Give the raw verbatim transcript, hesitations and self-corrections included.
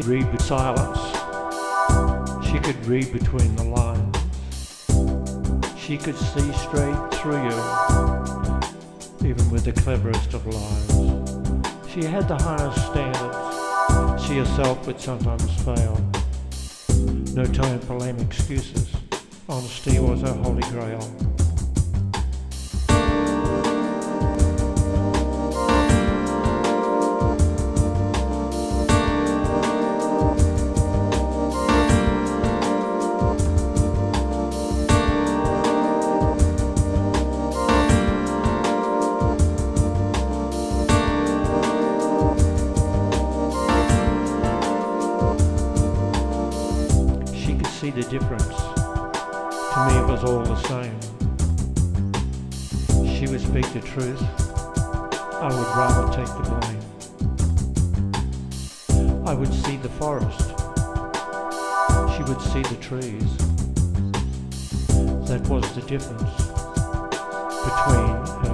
could read with silence. She could read between the lines. She could see straight through you, even with the cleverest of lies. She had the highest standards. She herself would sometimes fail. No time for lame excuses. Honesty was her holy grail. See the difference. To me it was all the same. She would speak the truth. I would rather take the blame. I would see the forest. She would see the trees. That was the difference between her